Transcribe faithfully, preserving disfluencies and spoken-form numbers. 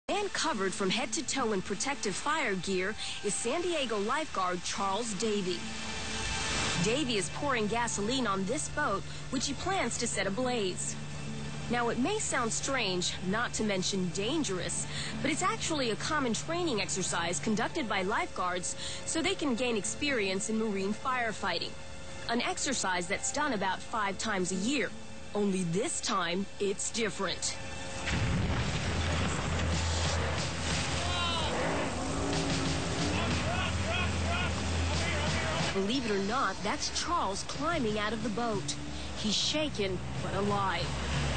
And covered from head to toe in protective fire gear is San Diego lifeguard Charles Davy. Davy is pouring gasoline on this boat, which he plans to set ablaze. Now, it may sound strange, not to mention dangerous, but it's actually a common training exercise conducted by lifeguards so they can gain experience in marine firefighting. An exercise that's done about five times a year. Only this time, it's different. Believe it or not, that's Charles climbing out of the boat. He's shaken, but alive.